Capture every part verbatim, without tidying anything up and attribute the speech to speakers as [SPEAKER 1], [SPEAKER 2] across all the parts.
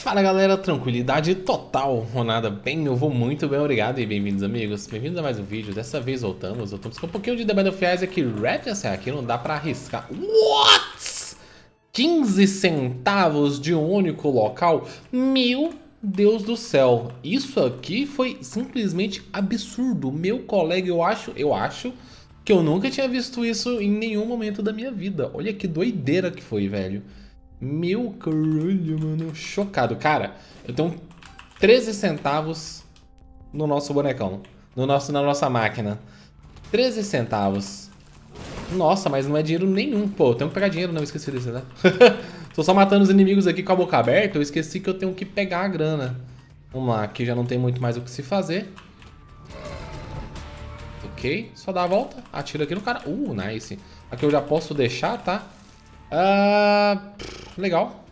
[SPEAKER 1] Fala galera, tranquilidade total, Ronada bem, eu vou muito bem, obrigado e bem-vindos amigos, bem-vindos a mais um vídeo. Dessa vez voltamos, voltamos com um pouquinho de The Band of Isaac Redfall, aqui não dá pra arriscar. What? quinze centavos de um único local? Meu Deus do céu, isso aqui foi simplesmente absurdo. Meu colega, eu acho, eu acho que eu nunca tinha visto isso em nenhum momento da minha vida. Olha que doideira que foi, velho. Meu caralho, mano. Chocado. Cara, eu tenho treze centavos no nosso bonecão. No nosso, na nossa máquina. treze centavos. Nossa, mas não é dinheiro nenhum. Pô, eu tenho que pegar dinheiro. Não, esqueci disso, né? Tô só matando os inimigos aqui com a boca aberta. Eu esqueci que eu tenho que pegar a grana. Vamos lá. Aqui já não tem muito mais o que se fazer. Ok. Só dá a volta. Atira aqui no cara. Uh, nice. Aqui eu já posso deixar, tá? Ah, legal.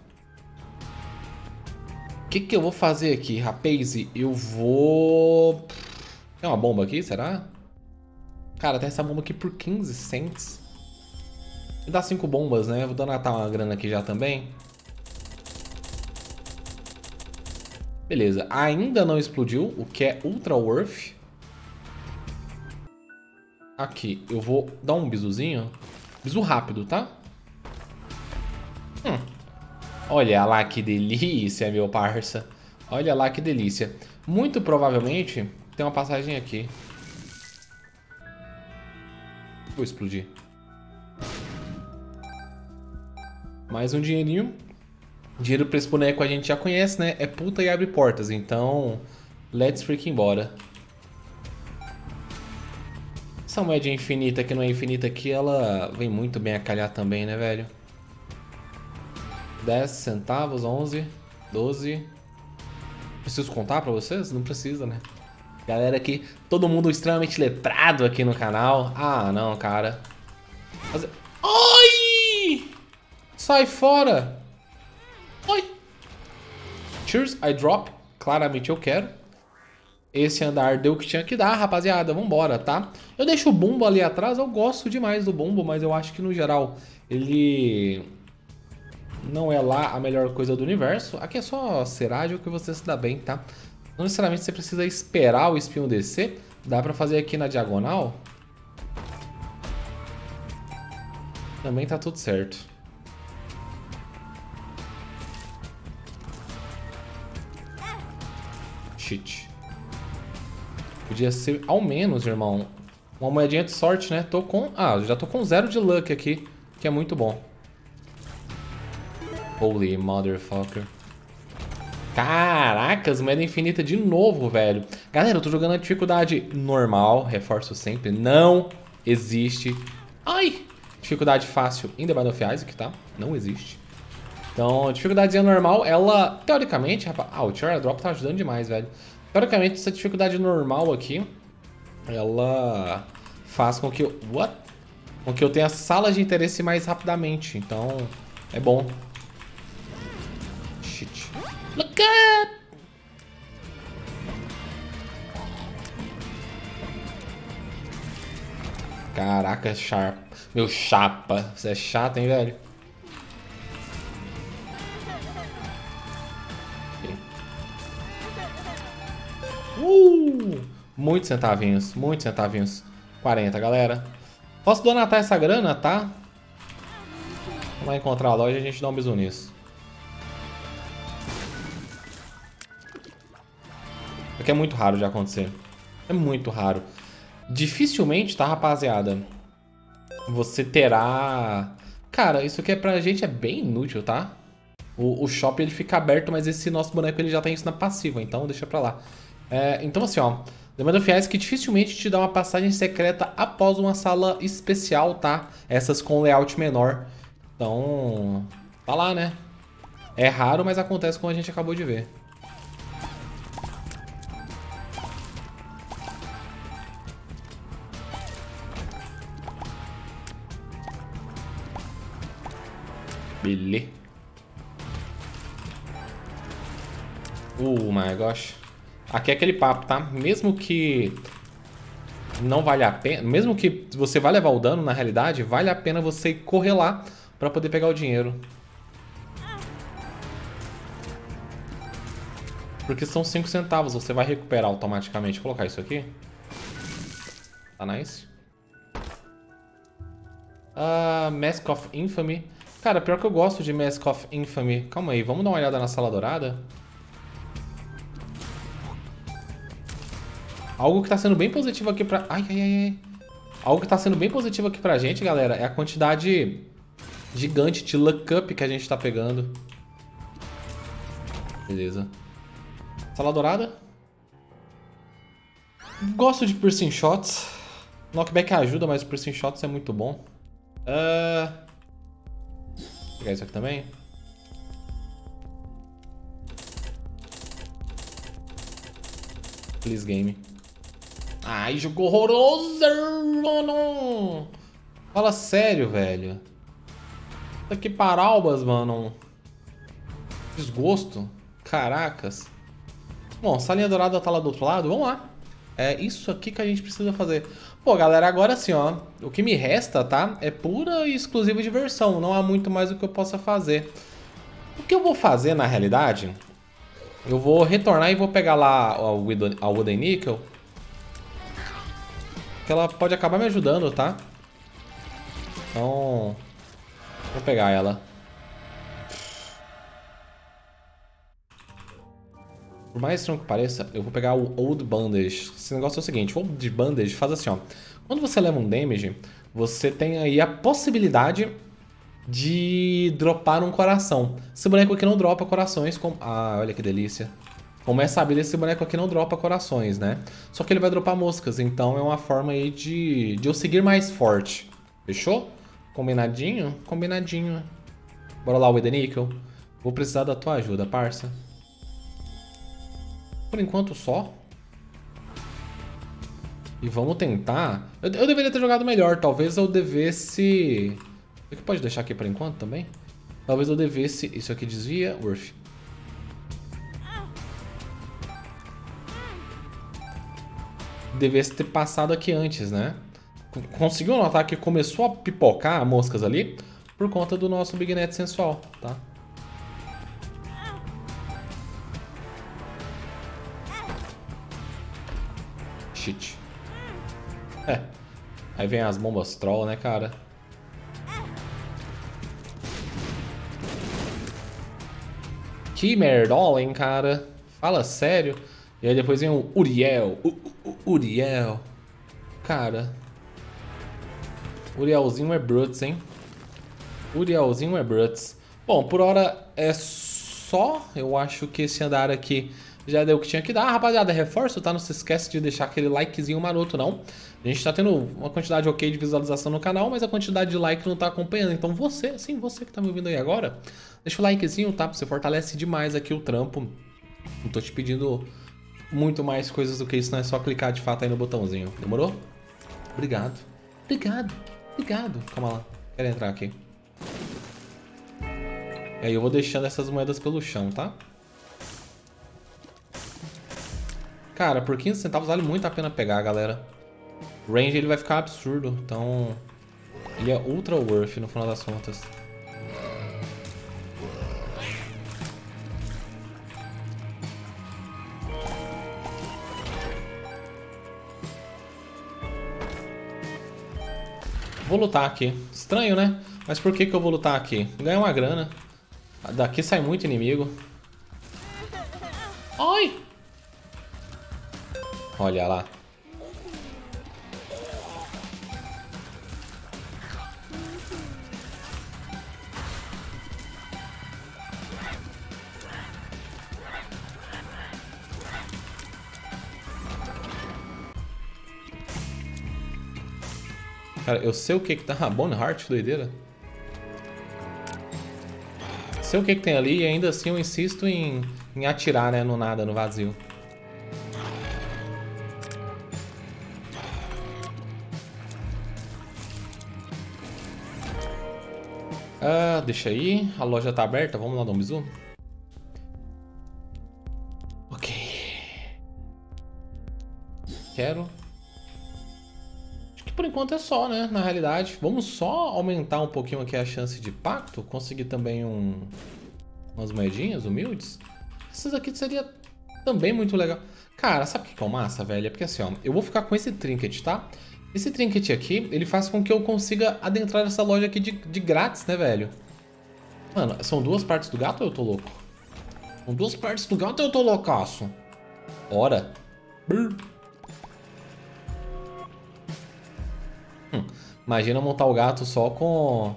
[SPEAKER 1] O que que eu vou fazer aqui, rapaz? Eu vou... Tem uma bomba aqui, será? Cara, tem essa bomba aqui por quinze cents. Me dá cinco bombas, né? Vou donatar uma grana aqui já também. Beleza, ainda não explodiu, o que é ultra worth. Aqui, eu vou dar um bisuzinho. Bisu rápido, tá? Hum. Olha lá que delícia, meu parça. Olha lá que delícia. Muito provavelmente tem uma passagem aqui. Vou explodir. Mais um dinheirinho. Dinheiro pra esse boneco a gente já conhece, né? É puta e abre portas. Então, let's freaking bora. Essa moeda infinita que não é infinita aqui, ela vem muito bem a calhar também, né, velho? dez centavos, onze, doze. Preciso contar pra vocês? Não precisa, né? Galera aqui, todo mundo extremamente letrado aqui no canal. Ah, não, cara. Fazer... Ai! Sai fora! Oi! Cheers, I drop. Claramente eu quero. Esse andar deu o que tinha que dar, rapaziada. Vambora, tá? Eu deixo o bumbo ali atrás. Eu gosto demais do bumbo, mas eu acho que no geral ele... não é lá a melhor coisa do universo. Aqui é só ser ágil que você se dá bem, tá? Não necessariamente você precisa esperar o espinho descer. Dá pra fazer aqui na diagonal. Também tá tudo certo. Shit. Podia ser ao menos, irmão, uma moedinha de sorte, né? Tô com... Ah, já tô com zero de luck aqui, que é muito bom. Holy motherfucker. Caracas, moeda infinita de novo, velho. Galera, eu tô jogando a dificuldade normal. Reforço sempre, não existe. Ai! Dificuldade fácil em The Band of Isaac, tá? Não existe. Então, dificuldadezinha normal, ela, teoricamente... Rapaz, ah, o Tiara Drop tá ajudando demais, velho. Teoricamente, essa dificuldade normal aqui, ela faz com que eu... What? Com que eu tenha salas de interesse mais rapidamente. Então, é bom. Shit. Look at! Caraca, Sharp. Meu chapa. Você é chato, hein, velho? Uh! Muitos centavinhos. Muitos centavinhos. quarenta, galera. Posso donatar essa grana, tá? Vamos lá encontrar a loja e a gente dá um bisu nisso. Porque é muito raro de acontecer. É muito raro. Dificilmente, tá, rapaziada? Você terá... Cara, isso aqui é pra gente é bem inútil, tá? O, o shopping ele fica aberto, mas esse nosso boneco ele já tem isso na passiva, então deixa pra lá. É, então assim, ó. The Band of Isaac que dificilmente te dá uma passagem secreta após uma sala especial, tá? Essas com layout menor. Então... Tá lá, né? É raro, mas acontece como a gente acabou de ver. Beleza. Oh my gosh. Aqui é aquele papo, tá? Mesmo que não vale a pena, mesmo que você vai levar o dano, na realidade, vale a pena você correr lá pra poder pegar o dinheiro. Porque são cinco centavos, você vai recuperar automaticamente. Vou colocar isso aqui. Tá nice. Uh, Mask of Infamy. Cara, pior que eu gosto de Mask of Infamy. Calma aí, vamos dar uma olhada na Sala Dourada. Algo que tá sendo bem positivo aqui pra... Ai, ai, ai, ai. Algo que tá sendo bem positivo aqui pra gente, galera, é a quantidade gigante de luck up que a gente tá pegando. Beleza. Sala Dourada. Gosto de piercing shots. Knockback ajuda, mas o piercing shots é muito bom. Uh... Vou pegar isso aqui também. Please game. Ai, jogo horroroso, mano. Fala sério, velho. Tá aqui paraubas, mano. Desgosto. Caracas. Bom, salinha dourada tá lá do outro lado. Vamos lá. É isso aqui que a gente precisa fazer. Pô, galera, agora sim, ó. O que me resta, tá? É pura e exclusiva diversão. Não há muito mais o que eu possa fazer. O que eu vou fazer, na realidade... Eu vou retornar e vou pegar lá a Wooden Nickel. Que ela pode acabar me ajudando, tá? Então... Vou pegar ela. Por mais estranho que pareça, eu vou pegar o Old Bandage. Esse negócio é o seguinte, o Old Bandage faz assim, ó. Quando você leva um damage, você tem aí a possibilidade de dropar um coração. Esse boneco aqui não dropa corações. Com... Ah, olha que delícia. Como é sabido, esse boneco aqui não dropa corações, né? Só que ele vai dropar moscas, então é uma forma aí de, de eu seguir mais forte. Fechou? Combinadinho? Combinadinho. Bora lá, Wooden Nickel. Vou precisar da tua ajuda, parça. Por enquanto só. E vamos tentar... Eu, eu deveria ter jogado melhor. Talvez eu devesse... O que pode deixar aqui por enquanto também? Talvez eu devesse... Isso aqui desvia. Worth. Devesse ter passado aqui antes, né? Conseguiu notar que começou a pipocar moscas ali? Por conta do nosso Big Net sensual, tá? Shit. É. Aí vem as bombas troll, né, cara? Que merdola, hein, cara? Fala sério. E aí depois vem o Uriel. O, o, o Uriel. Cara. Urielzinho é Bruts, hein? Urielzinho é Bruts. Bom, por hora é só. Eu acho que esse andar aqui já deu o que tinha que dar. Ah, rapaziada, reforço, tá? Não se esquece de deixar aquele likezinho maroto, não. A gente tá tendo uma quantidade ok de visualização no canal, mas a quantidade de like não tá acompanhando. Então você, sim, você que tá me ouvindo aí agora, deixa o likezinho, tá? Você fortalece demais aqui o trampo. Não tô te pedindo muito mais coisas do que isso, não é só clicar de fato aí no botãozinho. Demorou? Obrigado. Obrigado. Obrigado. Calma lá. Quero entrar aqui. E aí eu vou deixando essas moedas pelo chão, tá? Cara, por quinze centavos vale muito a pena pegar, galera. O range ele vai ficar absurdo, então... Ele é ultra worth no final das contas. Vou lutar aqui. Estranho, né? Mas por que que eu vou lutar aqui? Ganhar uma grana. Daqui sai muito inimigo. Ai! Olha lá. Cara, eu sei o que que tá... Ah, Bone Heart, doideira. Sei o que que tem ali e ainda assim eu insisto em, em atirar, né, no nada, no vazio. Ah, deixa aí. A loja tá aberta. Vamos lá dar um bisu? Ok. Quero. Acho que por enquanto é só, né? Na realidade. Vamos só aumentar um pouquinho aqui a chance de pacto. Conseguir também um... umas moedinhas humildes. Essas aqui seria também muito legal. Cara, sabe o que é o massa, velho? É porque assim, ó, eu vou ficar com esse trinket, tá? Esse trinket aqui, ele faz com que eu consiga adentrar essa loja aqui de, de grátis, né, velho? Mano, são duas partes do gato ou eu tô louco? São duas partes do gato ou eu tô loucaço? Ora. Brrr. Hum, imagina montar o gato só com...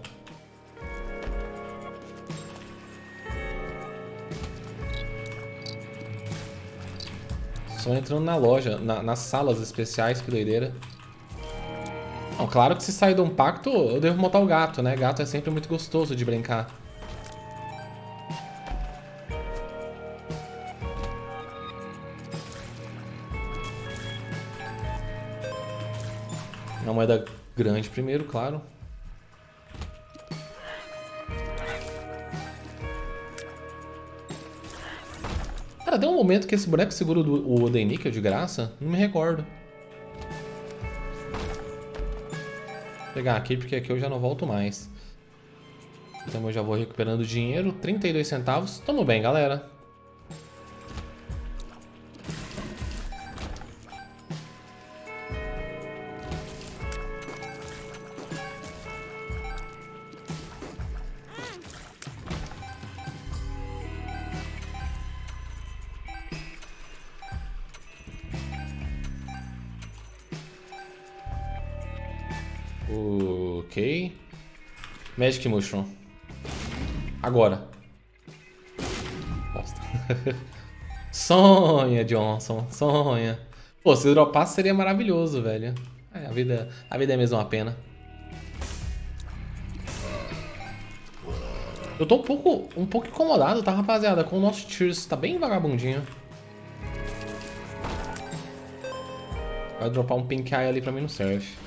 [SPEAKER 1] Só entrando na loja, na, nas salas especiais, que doideira. Não, claro que se sair de um pacto, eu devo montar o gato, né? Gato é sempre muito gostoso de brincar. Uma moeda grande primeiro, claro. Cara, tem um momento que esse boneco segura o Odeníquel de graça? Não me recordo. Vou pegar aqui, porque aqui eu já não volto mais. Então eu já vou recuperando dinheiro. trinta e dois centavos. Tamo bem, galera. Ok. Magic Mushroom. Agora. Bosta. Sonha, Johnson. Sonha. Pô, se dropasse seria maravilhoso, velho. É, a vida, a vida é mesmo uma pena. Eu tô um pouco, um pouco incomodado, tá, rapaziada? Com o nosso Tears. Tá bem vagabundinho. Vai dropar um Pink Eye ali pra mim no serve.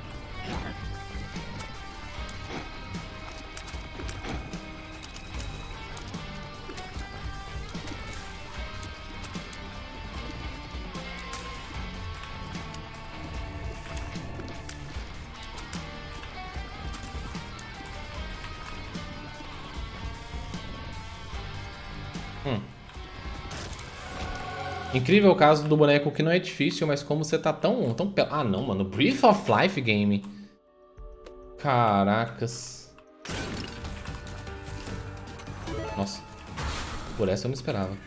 [SPEAKER 1] Hum. Incrível o caso do boneco que não é difícil, mas como você tá tão... tão pel... Ah, não, mano. Breath of Life game. Caracas. Nossa. Por essa eu não esperava.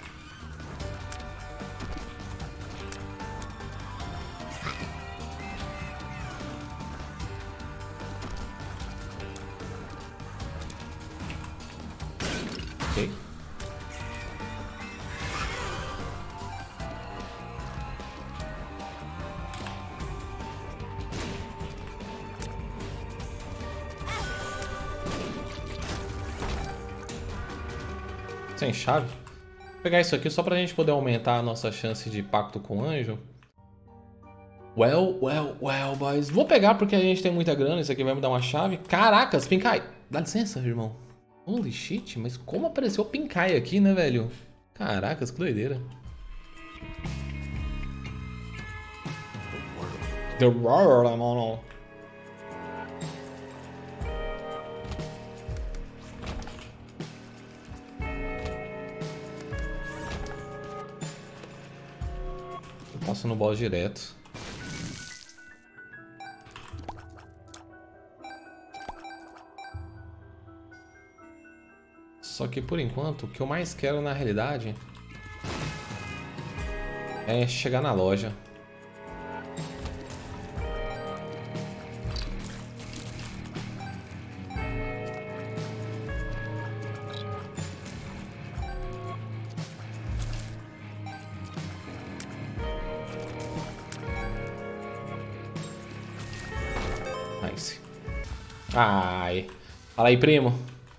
[SPEAKER 1] Ok. Sem chave? Vou pegar isso aqui só pra gente poder aumentar a nossa chance de pacto com o anjo. Well, well, well, boys. Vou pegar porque a gente tem muita grana. Isso aqui vai me dar uma chave. Caracas, Pinkai. Dá licença, irmão. Holy shit, mas como apareceu o Pinkai aqui, né, velho? Caracas, que doideira. The world, mano. Eu passo no boss direto. Só que por enquanto, o que eu mais quero na realidade é chegar na loja. Nice. Ai. Fala aí, primo.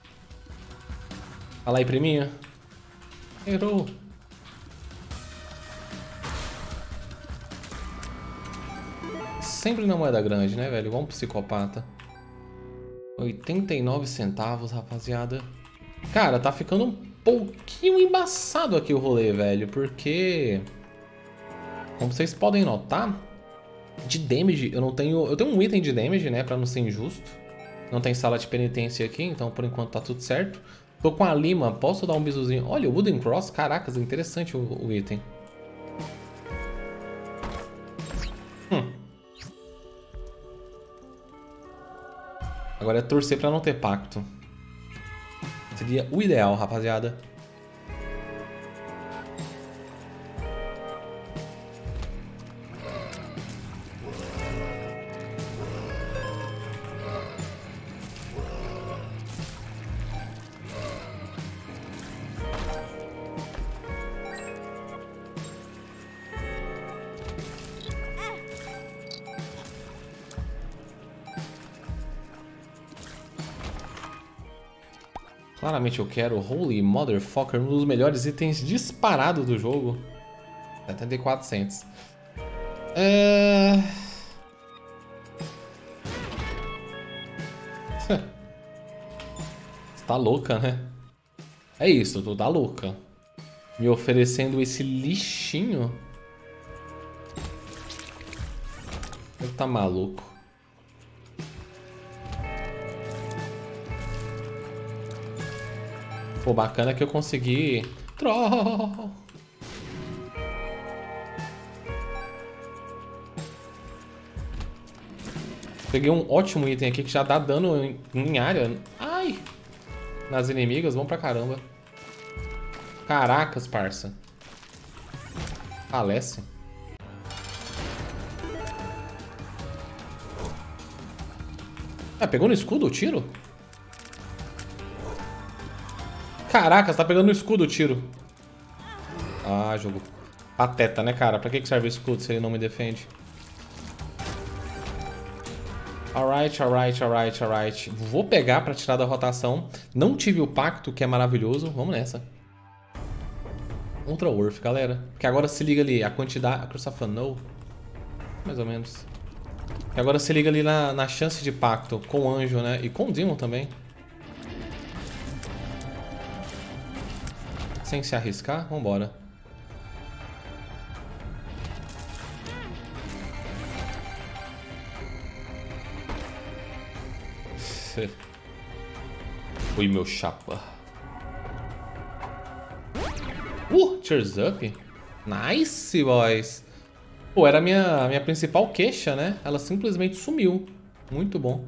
[SPEAKER 1] Fala aí, priminha. Errou. Sempre na moeda grande, né, velho? Vamos psicopata. oitenta e nove centavos, rapaziada. Cara, tá ficando um pouquinho embaçado aqui o rolê, velho. Porque... como vocês podem notar, de damage eu não tenho... eu tenho um item de damage, né, pra não ser injusto. Não tem sala de penitência aqui, então por enquanto tá tudo certo. Tô com a Lima, posso dar um bisuzinho? Olha, o Wooden Cross, caracas, interessante o, o item. Agora é torcer pra não ter pacto. Seria o ideal, rapaziada. Claramente eu quero Holy Motherfucker, um dos melhores itens disparados do jogo. setenta e quatrocentos. É... Você tá louca, né? É isso, tu tá louca. Me oferecendo esse lixinho. Você tá maluco. Pô, bacana que eu consegui... Troll! Peguei um ótimo item aqui que já dá dano em, em área. Ai! Nas inimigas, vão pra caramba. Caracas, parça. Falece. Ah, pegou no escudo o tiro? Caraca, você tá pegando no escudo o tiro. Ah, jogo pateta, né, cara? Pra que serve o escudo se ele não me defende? Alright, alright, alright, alright. Vou pegar pra tirar da rotação. Não tive o pacto, que é maravilhoso. Vamos nessa. Ultra Worth, galera. Porque agora se liga ali, a quantidade... A Crucifanou? Mais ou menos. E agora se liga ali na, na chance de pacto com o anjo, né? E com o Demon também. Sem se arriscar, vambora. Oi, meu chapa. Uh, cheers up. Nice, boys. Pô, era a minha, minha principal queixa, né? Ela simplesmente sumiu. Muito bom.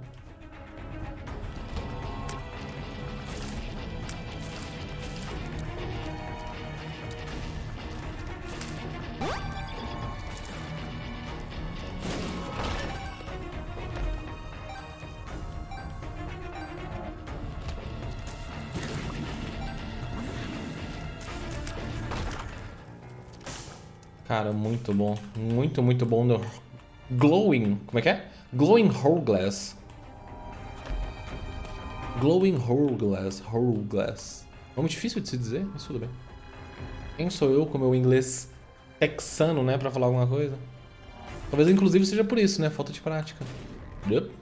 [SPEAKER 1] Cara, muito bom. Muito, muito bom no Glowing... Como é que é? Glowing Hourglass. Glowing Hourglass. Hourglass. Nome difícil de se dizer, mas tudo bem. Quem sou eu com meu inglês texano, né? Pra falar alguma coisa? Talvez, inclusive, seja por isso, né? Falta de prática. Yep.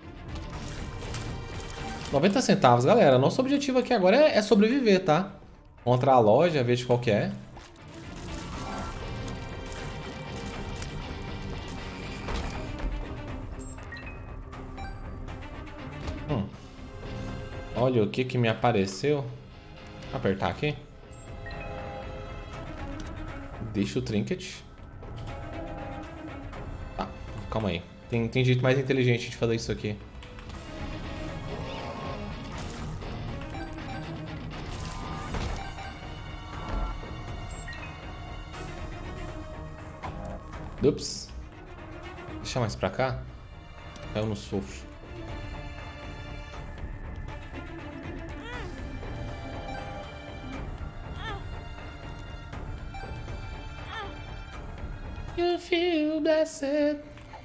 [SPEAKER 1] noventa centavos, galera. Nosso objetivo aqui agora é, é sobreviver, tá? Vamos entrar a loja, ver de qual que é. Hum. Olha o que que me apareceu. Vou apertar aqui. Deixa o trinket. Tá, calma aí. Tem, tem jeito mais inteligente de fazer isso aqui. Ups. Deixa mais pra cá. Eu não sofro. You feel blessed.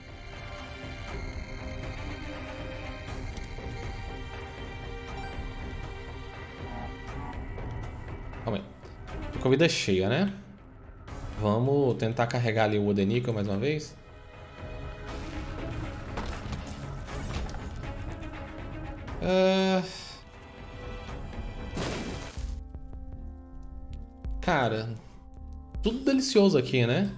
[SPEAKER 1] Calma aí. Tô com a vida cheia, né? Vamos tentar carregar ali o Wooden Nickel mais uma vez. Uh... Cara, tudo delicioso aqui, né?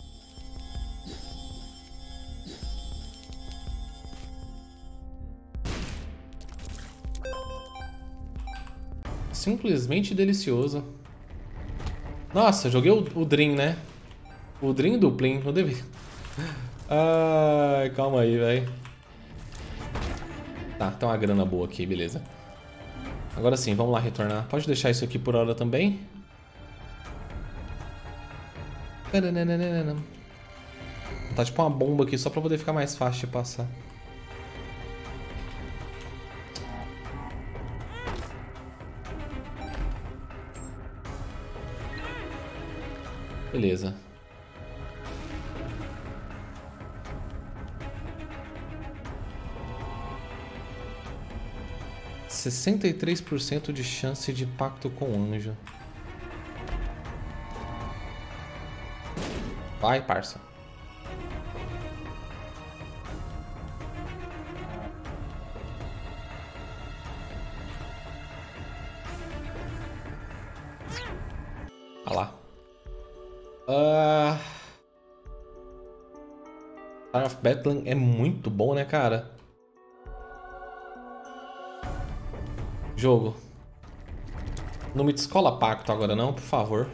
[SPEAKER 1] Simplesmente delicioso. Nossa, joguei o, o Dream, né? O Dream do Plim, não devia. Ai, calma aí, velho. Tá, tem uma grana boa aqui, beleza. Agora sim, vamos lá retornar. Pode deixar isso aqui por hora também. Tá tipo uma bomba aqui só pra poder ficar mais fácil de passar. Beleza. sessenta e três por cento de chance de pacto com o anjo. Vai, parça. Olha lá. Uh... Star of Bethlehem é muito bom, né, cara? Jogo. Não me descola pacto agora não, por favor.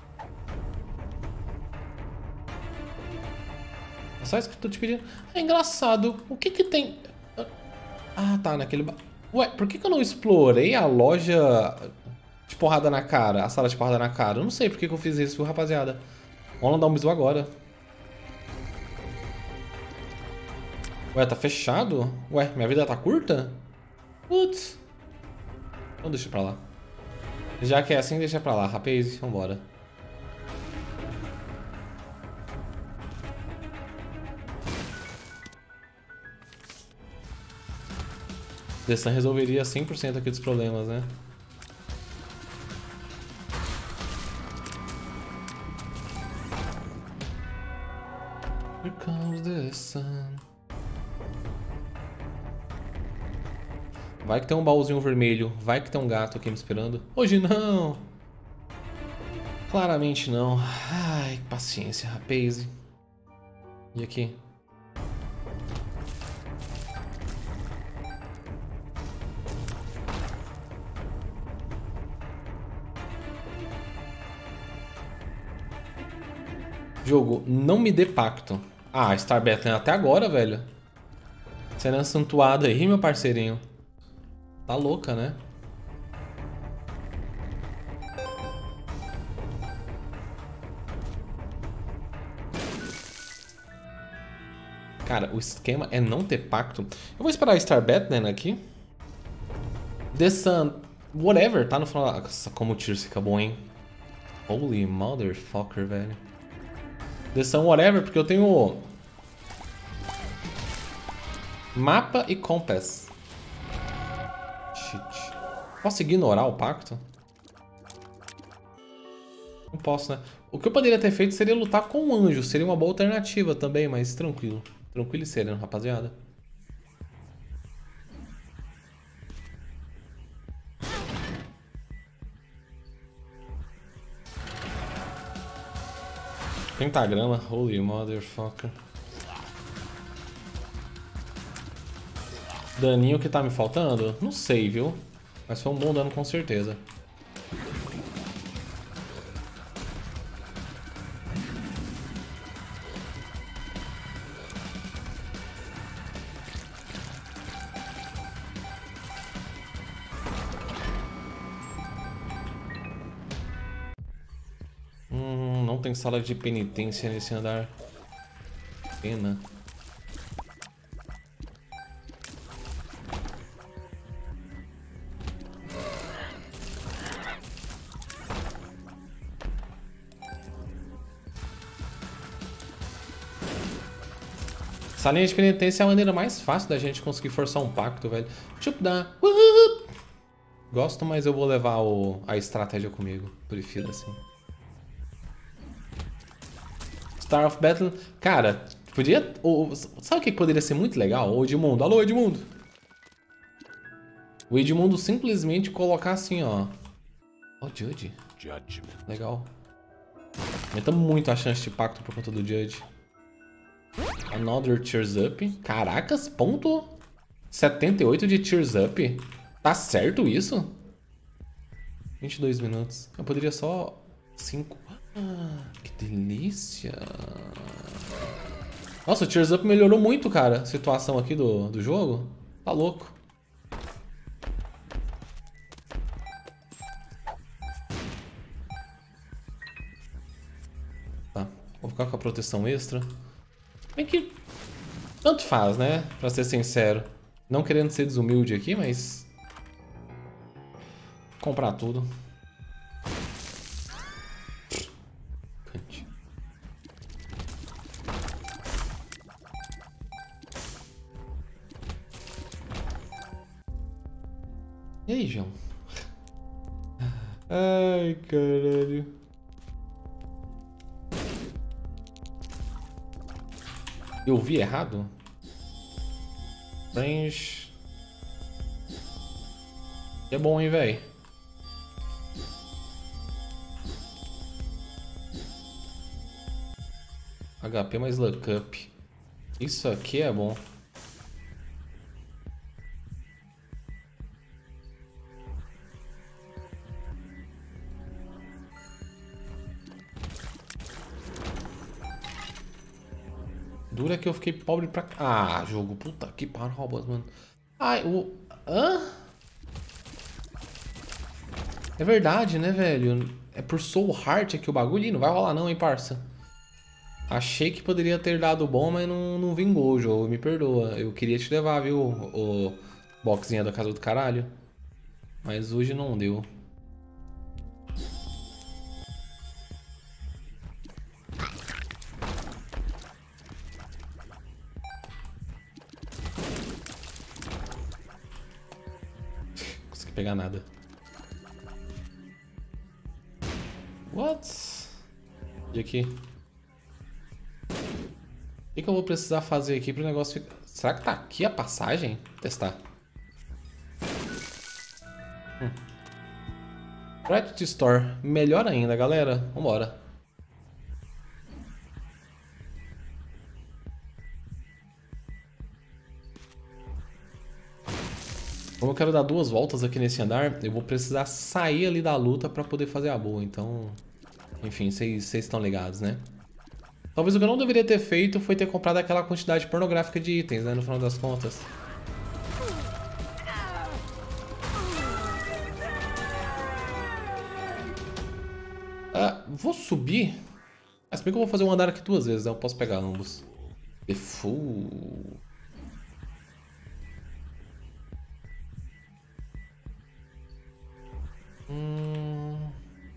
[SPEAKER 1] É só isso que eu tô te pedindo. É engraçado. O que que tem... Ah, tá, naquele... Ba... Ué, por que que eu não explorei a loja de porrada na cara? A sala de porrada na cara? Eu não sei por que que eu fiz isso, viu, rapaziada? Vamos dar um bisu agora. Ué, tá fechado? Ué, minha vida tá curta? Putz. Então deixa pra lá. Já que é assim, deixa pra lá. Rapaz, vambora. The Sun resolveria cem por cento aqui dos problemas, né? Here comes the sun. Vai que tem um baúzinho vermelho. Vai que tem um gato aqui me esperando. Hoje não! Claramente não. Ai, paciência, rapaz. E aqui? Jogo, não me dê pacto. Ah, Star Bethlehem até agora, velho. Será santuado aí, meu parceirinho. Tá louca, né? Cara, o esquema é não ter pacto. Eu vou esperar Star Bethlehem aqui. The Sun, whatever, tá no final. Nossa, como o tiro fica bom, hein? Holy motherfucker, velho. The Sun, whatever, porque eu tenho mapa e compass. Shit. Posso ignorar o pacto? Não posso, né? O que eu poderia ter feito seria lutar com o anjo. Seria uma boa alternativa também, mas tranquilo. Tranquilo e sereno, rapaziada. Pentagrama, holy motherfucker. Daninho que tá me faltando? Não sei, viu? Mas foi um bom dano com certeza. Hum, não tem sala de penitência nesse andar. Pena. Salinha de penitência é a maneira mais fácil da gente conseguir forçar um pacto, velho. Tipo, dá. Gosto, mas eu vou levar o... a estratégia comigo. Prefiro assim. Star of Battle. Cara, podia... O... Sabe o que poderia ser muito legal? O Edmundo. Alô, Edmundo. O Edmundo simplesmente colocar assim, ó. Ó, oh, Judge. Legal. Aumenta muito a chance de pacto por conta do Judge. Another Tears Up. Caracas, ponto setenta e oito de Tears Up. Tá certo isso? vinte e dois minutos. Eu poderia só... cinco. Ah, que delícia. Nossa, o Tears Up melhorou muito, cara. A situação aqui do, do jogo. Tá louco. Vou ficar com a proteção extra. Bem que... tanto faz, né? Pra ser sincero. Não querendo ser desumilde aqui, mas... comprar tudo. E aí, João? Ai, caralho. Eu vi errado? Range... é bom, hein, velho? H P mais luck up. Isso aqui é bom. Dura que eu fiquei pobre pra... ah, jogo. Puta que pariu, mano. Ai, o... hã? É verdade, né, velho? É por Soul Heart aqui o bagulho. Ih, não vai rolar não, hein, parça. Achei que poderia ter dado bom, mas não, não vingou o jogo. Me perdoa. Eu queria te levar, viu, o, o boxinha da casa do caralho. Mas hoje não deu. Não consegui pegar nada. What? E aqui? O que, que eu vou precisar fazer aqui pro negócio ficar... será que tá aqui a passagem? Vou testar. Hum. Reddit Store. Melhor ainda, galera. Vambora. Como eu quero dar duas voltas aqui nesse andar, eu vou precisar sair ali da luta pra poder fazer a boa. Então, enfim, vocês estão ligados, né? Talvez o que eu não deveria ter feito foi ter comprado aquela quantidade pornográfica de itens, né? No final das contas. Ah, vou subir. Mas bem que eu vou fazer um andar aqui duas vezes, né? Eu posso pegar ambos. Default. Hum...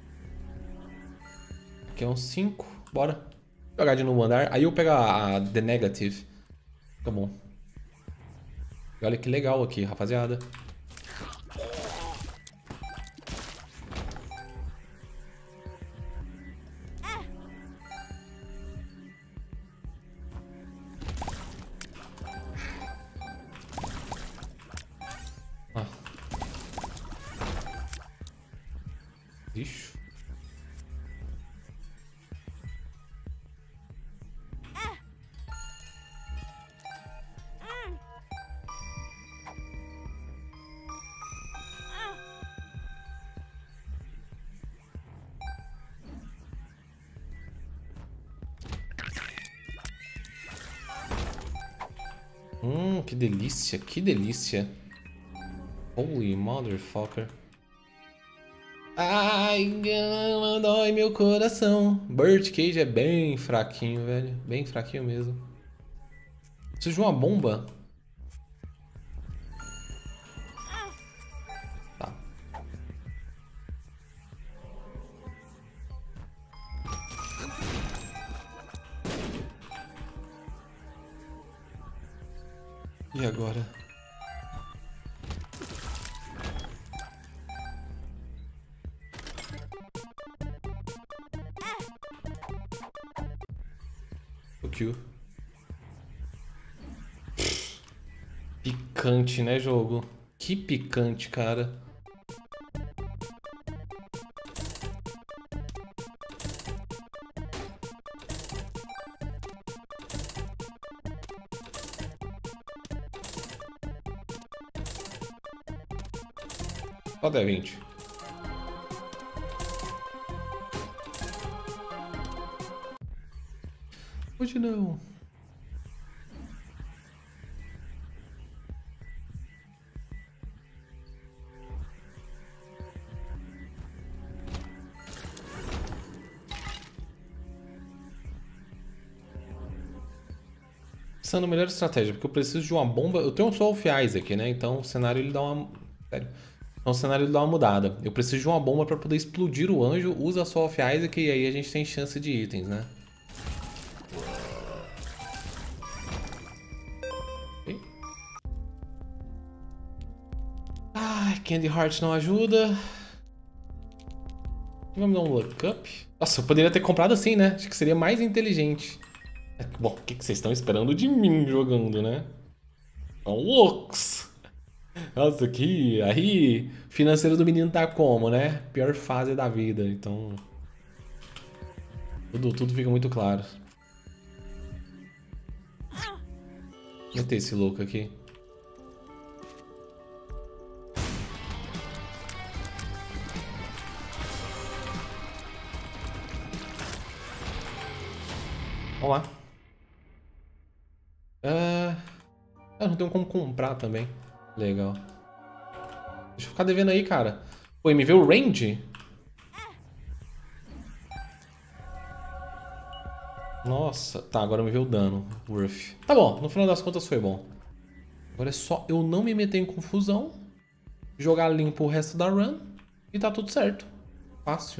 [SPEAKER 1] Aqui é um cinco. Bora. Vou jogar de novo andar. Aí eu pego a, a The Negative. Tá bom. E olha que legal aqui, rapaziada. Ah. Ixi. Hum, que delícia, que delícia. Holy motherfucker. Ai, dói meu coração. Birdcage é bem fraquinho, velho. Bem fraquinho mesmo. Preciso de uma bomba. Tá. E agora? O kill. Picante, né, jogo? Que picante, cara. Só D vinte. Hoje não. pensando na melhor estratégia, porque eu preciso de uma bomba. Eu tenho só o Fiais aqui, né? Então o cenário ele dá uma. Sério. Então o cenário ele dá uma mudada. Eu preciso de uma bomba pra poder explodir o anjo. Usa só o Fiais e aí a gente tem chance de itens, né? Okay. Ai, Candy Heart não ajuda. Vamos dar um lookup. Nossa, eu poderia ter comprado assim, né? Acho que seria mais inteligente. Bom, o que vocês estão esperando de mim jogando, né? São loucos! Nossa, aqui, aí, financeiro do menino tá como, né? Pior fase da vida, então... Tudo, tudo fica muito claro. Vou meter esse louco aqui. Vamos lá. Ah, eu não tenho como comprar também. Legal. Deixa eu ficar devendo aí, cara. Pô, me veio o range? Nossa. Tá, agora me veio o dano. Worth. Tá bom, no final das contas foi bom. Agora é só eu não me meter em confusão. Jogar limpo o resto da run. E tá tudo certo. Fácil.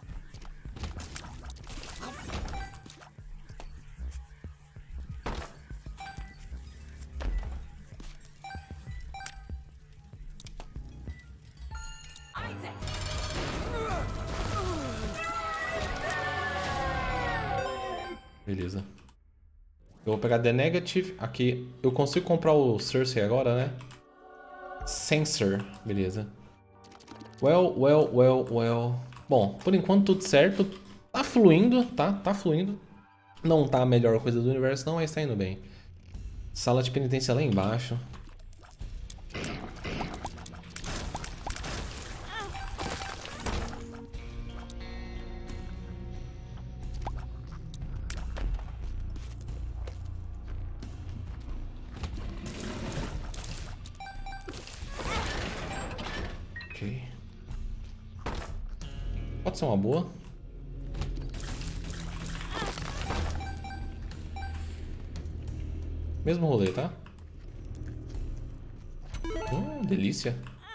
[SPEAKER 1] Beleza. Eu vou pegar The Negative. Aqui. Eu consigo comprar o Cersei agora, né? Sensor. Beleza. Well, well, well, well. Bom, por enquanto tudo certo. Tá fluindo, tá? Tá fluindo. Não tá a melhor coisa do universo não, mas tá indo bem. Sala de penitência lá embaixo. Ok. Pode ser uma boa. Mesmo rolê, tá? Hum, delícia.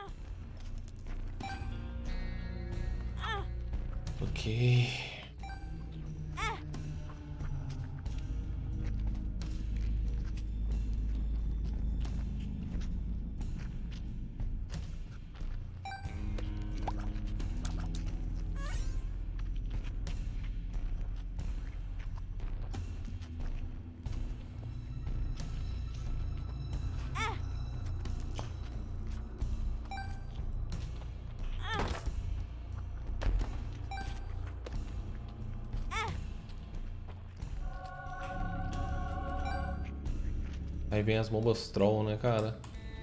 [SPEAKER 1] Ok. Aí vem as bombas troll, né, cara?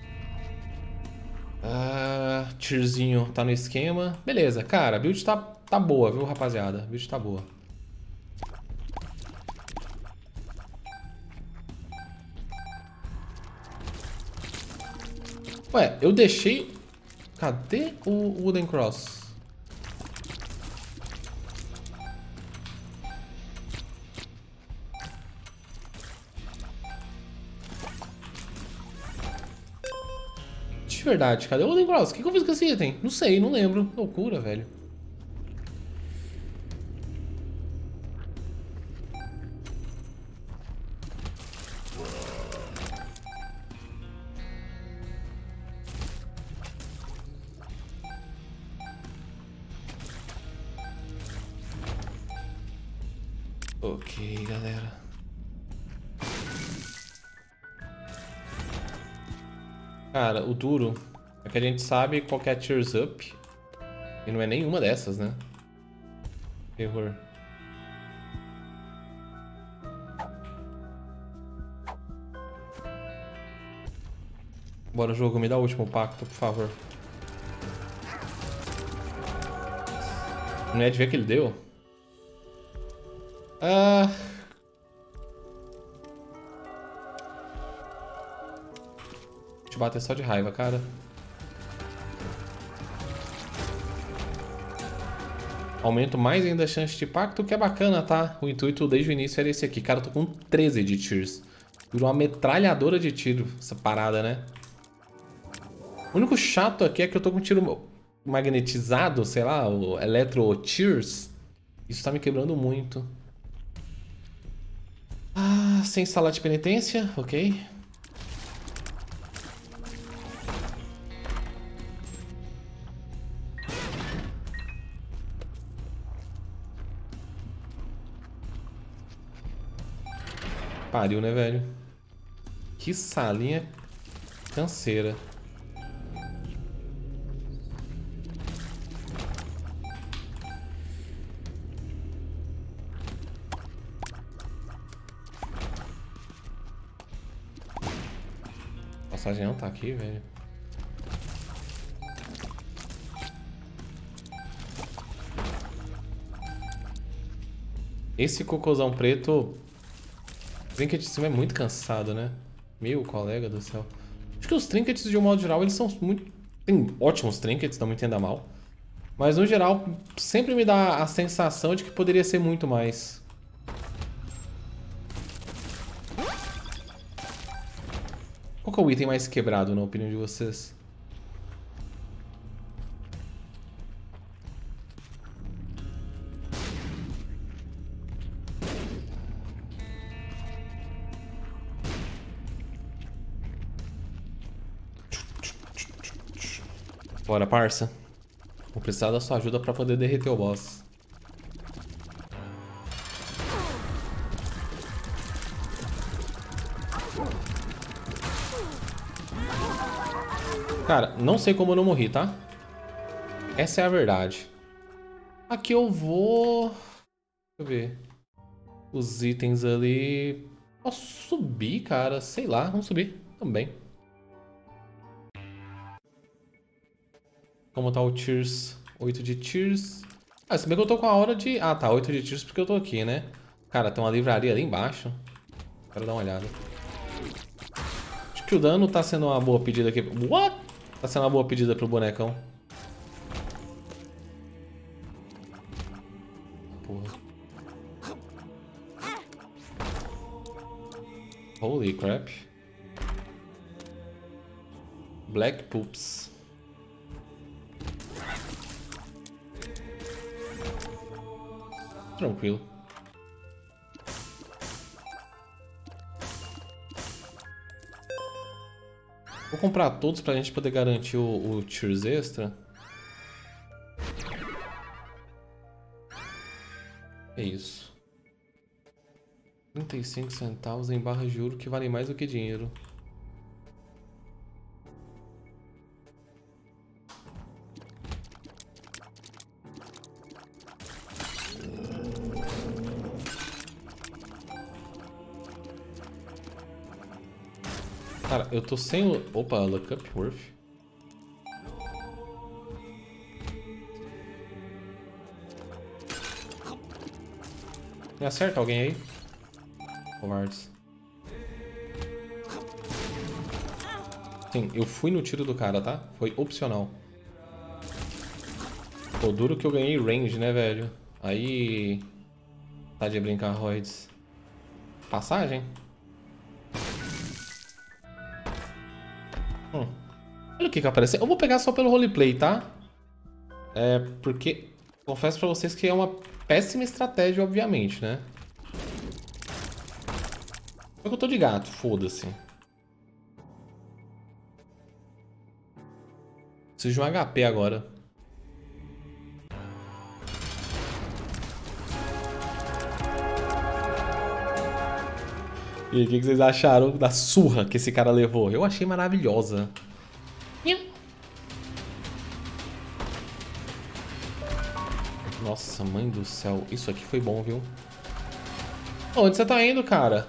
[SPEAKER 1] Ah, tierzinho tá no esquema. Beleza, cara, a build tá, tá boa, viu, rapaziada? A build tá boa. Ué, eu deixei... Cadê o Wooden Cross? De verdade, cadê o Wooden Cross? O que, que eu fiz com esse item? Não sei, não lembro. Loucura, velho. Ok, galera. Cara, o duro é que a gente sabe qual que é a Tears Up. E não é nenhuma dessas, né? Terror. Bora, jogo, me dá o último pacto, por favor. Não é de ver que ele deu? Ah... Te bater só de raiva, cara. Aumento mais ainda a chance de pacto, que é bacana, tá? O intuito desde o início era esse aqui. Cara, eu tô com treze de tears. Virou uma metralhadora de tiro, essa parada, né? O único chato aqui é que eu tô com tiro magnetizado, sei lá, o Electro Tears. Isso tá me quebrando muito. Ah, sem sala de penitência, ok. Pariu, né, velho? Que salinha canseira. A passagem não tá aqui, velho. Esse cocôzão preto... O trinket de cima é muito cansado, né? Meu colega do céu. Acho que os trinkets, de um modo geral, eles são muito... Tem ótimos trinkets, não me entenda mal. Mas, no geral, sempre me dá a sensação de que poderia ser muito mais. Qual que é o item mais quebrado, na opinião de vocês? Bora, parça. Vou precisar da sua ajuda pra poder derreter o boss. Cara, não sei como eu não morri, tá? Essa é a verdade. Aqui eu vou... Deixa eu ver. Os itens ali... Posso subir, cara? Sei lá, vamos subir também. Como tá o Tears? oito de Tears. Ah, se bem que eu tô com a hora de... Ah, tá, oito de Tears porque eu tô aqui, né? Cara, tem uma livraria ali embaixo. Quero dar uma olhada. Acho que o dano tá sendo uma boa pedida aqui. What? Tá sendo uma boa pedida pro bonecão. Porra. Holy crap. Black Poops. Tranquilo. Vou comprar todos pra gente poder garantir o, o Tears extra. É isso. trinta e cinco centavos em barra de ouro que valem mais do que dinheiro. Cara, eu tô sem o... Opa, Look Up Worth. Me acerta alguém aí? Covardes. Sim, eu fui no tiro do cara, tá? Foi opcional. Pô, duro que eu ganhei range, né, velho? Aí... Tá de brincar, Roids. Passagem? Hum. Olha o que que apareceu. Eu vou pegar só pelo roleplay, tá? É, porque... Confesso pra vocês que é uma péssima estratégia, obviamente, né? Só que eu tô de gato, foda-se. Preciso de um H P agora. E aí, o que vocês acharam da surra que esse cara levou? Eu achei maravilhosa. Nossa, mãe do céu. Isso aqui foi bom, viu? Onde você tá indo, cara?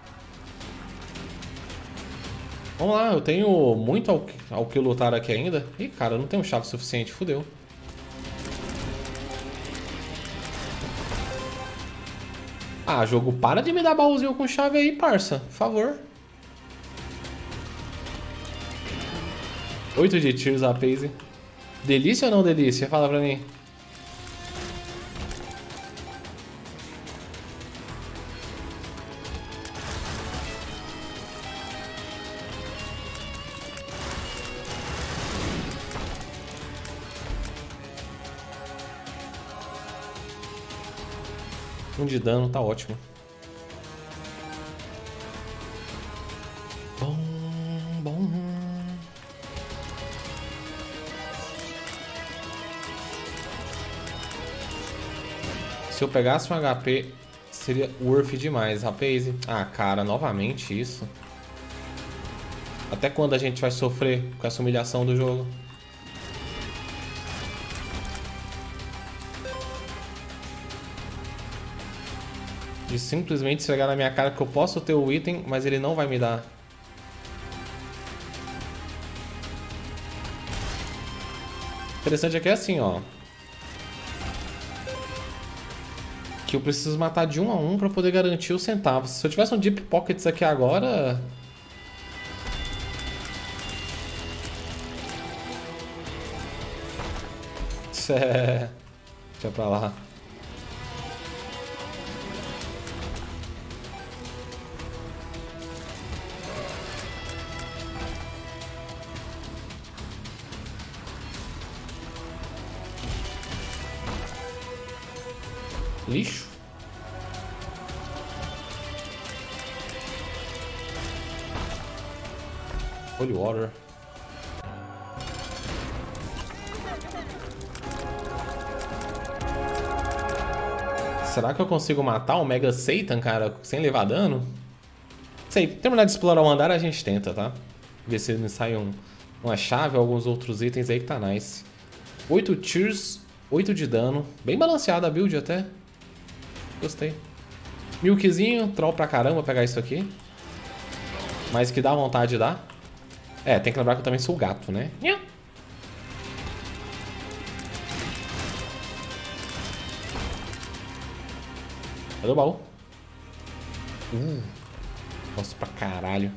[SPEAKER 1] Vamos lá, eu tenho muito ao, ao que lutar aqui ainda. Ih, cara, eu não tenho chave suficiente, fudeu. Ah, jogo, para de me dar baúzinho com chave aí, parça. Por favor. oito de Tears a Paze. Delícia ou não delícia? Fala pra mim. Um de dano, tá ótimo. Bom, bom. Se eu pegasse um H P, seria worth demais. Rapaze. Ah, cara, novamente isso. Até quando a gente vai sofrer com essa humilhação do jogo? De simplesmente esfregar na minha cara que eu posso ter o item, mas ele não vai me dar. Interessante é que é assim, ó. Que eu preciso matar de um a um pra poder garantir os centavos. Se eu tivesse um Deep Pockets aqui agora... É... Deixa pra lá. Lixo. Holy Water. Será que eu consigo matar o Mega Satan, cara, sem levar dano? Sei, terminar de explorar o andar a gente tenta, tá? Ver se me sai um, uma chave ou alguns outros itens aí que tá nice. oito tiers, oito de dano. Bem balanceada a build até. Gostei. Milkzinho, troll pra caramba pegar isso aqui. Mas que dá vontade de dar. É, tem que lembrar que eu também sou gato, né? Cadê o baú? Uh, gosto pra caralho.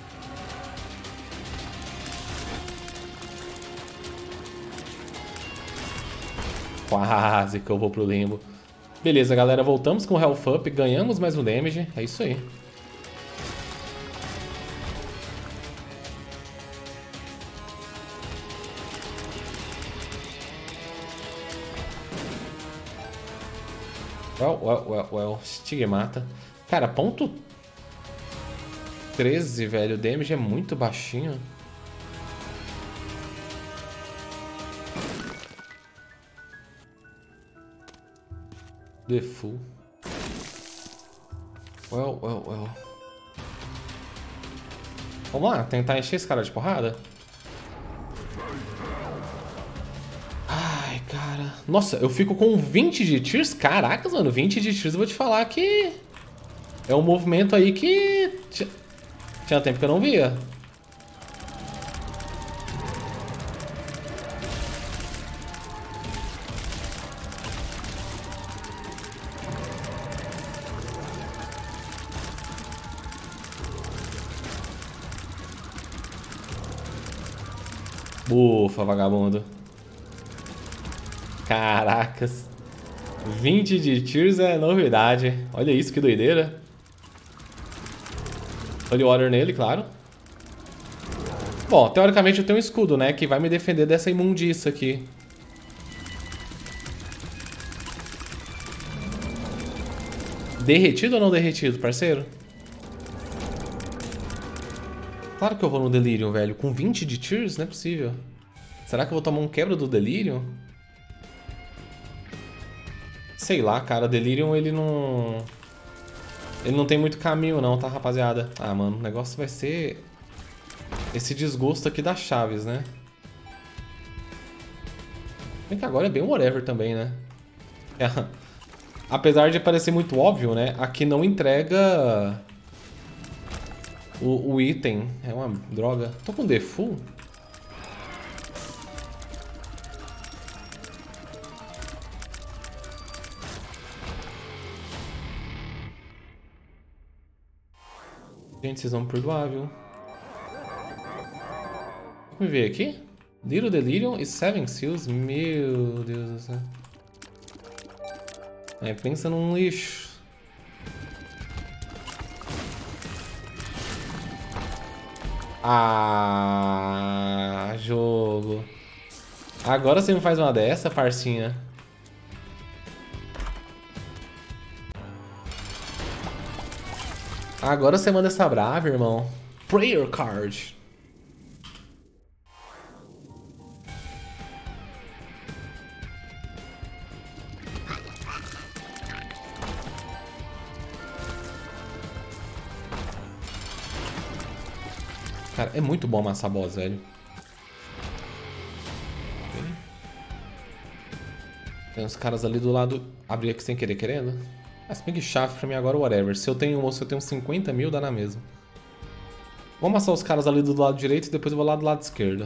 [SPEAKER 1] Quase que eu vou pro limbo. Beleza, galera, voltamos com o Health Up, ganhamos mais um damage, é isso aí. Well, well, well, well, Stigmata. Cara, ponto treze, velho, o damage é muito baixinho. The Fool. Well, well, well. Vamos lá, tentar encher esse cara de porrada. Ai, cara. Nossa, eu fico com vinte de tears? Caracas, mano, vinte de tears eu vou te falar que... É um movimento aí que... Tinha tempo que eu não via. Ufa, vagabundo. Caracas. vinte de tears é novidade. Olha isso, que doideira. Holy Water nele, claro. Bom, teoricamente eu tenho um escudo, né? Que vai me defender dessa imundiça aqui. Derretido ou não derretido, parceiro? Claro que eu vou no Delirium, velho. Com vinte de tears, não é possível. Será que eu vou tomar um quebra do Delirium? Sei lá, cara. Delirium, ele não... Ele não tem muito caminho não, tá, rapaziada? Ah, mano, o negócio vai ser... Esse desgosto aqui das chaves, né? Bem que agora é bem whatever também, né? É. Apesar de parecer muito óbvio, né? Aqui não entrega... O, o item. É uma droga. Tô com default? Gente, vocês vão me perdoar, viu? Vamos ver aqui. Little Delirium e Seven Seals. Meu Deus do céu. É, pensa num lixo. Ah, jogo. Agora você me faz uma dessa, parcinha. Agora você manda essa brava, irmão. Prayer card. Cara, é muito bom amassar boss, velho. Tem uns caras ali do lado. Abri aqui sem querer, querendo. Ah, se bem que chave pra mim agora, whatever. Se eu tenho, se eu tenho cinquenta mil, dá na mesma. Vou amassar os caras ali do lado direito e depois eu vou lá do lado esquerdo.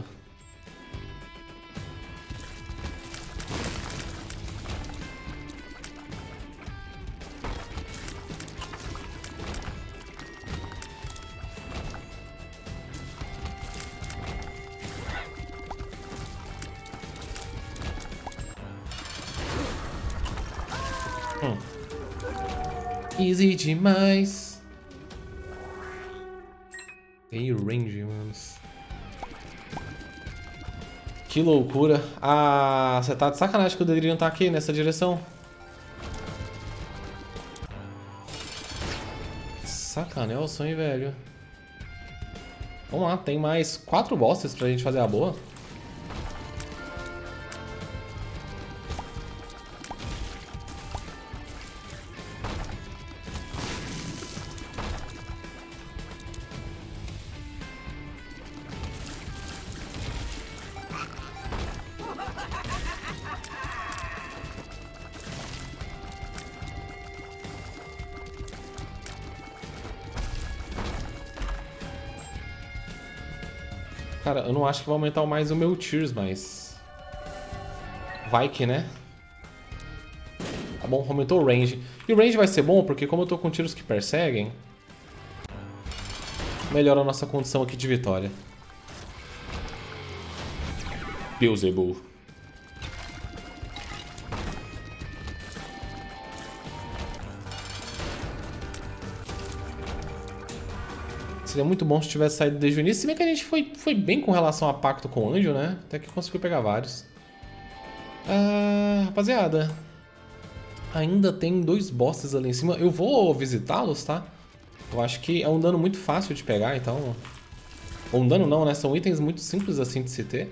[SPEAKER 1] Hum. Easy demais. Ei, range, mano. Que loucura. Ah, você tá de sacanagem que o Delirium tá aqui nessa direção. Sacanelson, hein, velho. Vamos lá, tem mais quatro bosses pra gente fazer a boa. Cara, eu não acho que vai aumentar mais o meu Tears, mas... vai que, né? Tá bom, aumentou o range. E o range vai ser bom porque como eu tô com tiros que perseguem... melhora a nossa condição aqui de vitória. Beelzebub. Seria muito bom se tivesse saído desde o início. Se bem que a gente foi, foi bem com relação a pacto com o anjo, né? Até que conseguiu pegar vários. Ah, rapaziada. Ainda tem dois bosses ali em cima. Eu vou visitá-los, tá? Eu acho que é um dano muito fácil de pegar, então... ou um dano não, né? São itens muito simples assim de se ter.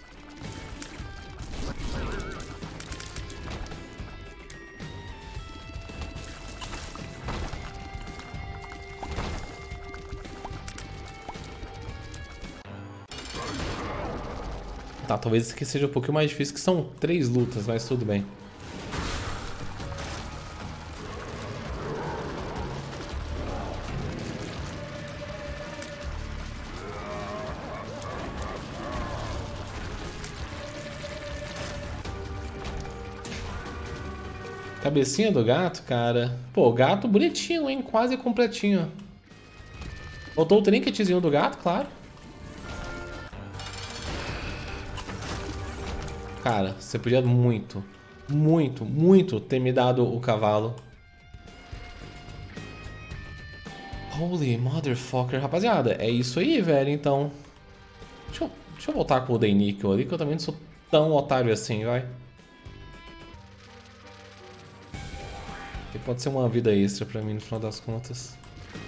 [SPEAKER 1] Tá, talvez esse aqui seja um pouquinho mais difícil, que são três lutas, mas tudo bem. Cabecinha do gato, cara. Pô, gato bonitinho, hein? Quase completinho. Faltou o trinketzinho do gato, claro. Cara, você podia muito, muito, muito ter me dado o cavalo. Holy motherfucker. Rapaziada, é isso aí, velho, então. Deixa eu, deixa eu voltar com o Daynickel ali, que eu também não sou tão otário assim, vai. Que pode ser uma vida extra pra mim, no final das contas.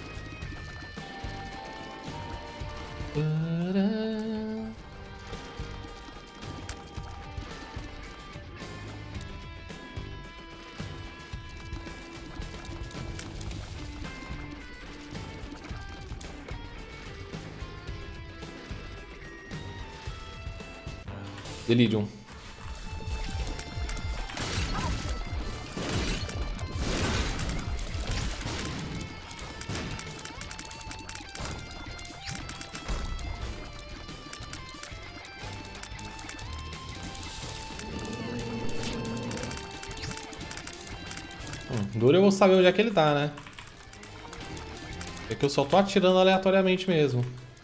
[SPEAKER 1] Delirium. Hum, duro eu vou saber onde é que ele tá, né? É que eu só tô atirando aleatoriamente mesmo.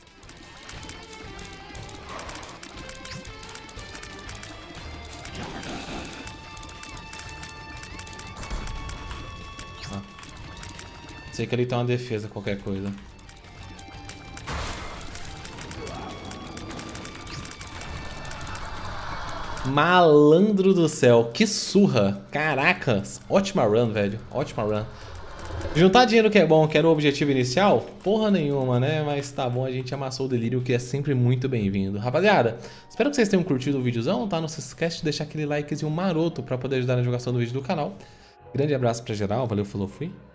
[SPEAKER 1] Sei que ele tem uma defesa, qualquer coisa. Malandro do céu, que surra. Caracas, ótima run, velho. Ótima run. Juntar dinheiro que é bom, que era o objetivo inicial? Porra nenhuma, né? Mas tá bom, a gente amassou o delírio, que é sempre muito bem-vindo. Rapaziada, espero que vocês tenham curtido o videozão, tá? Não se esquece de deixar aquele likezinho maroto pra poder ajudar na divulgação do vídeo do canal. Grande abraço pra geral, valeu, falou, fui.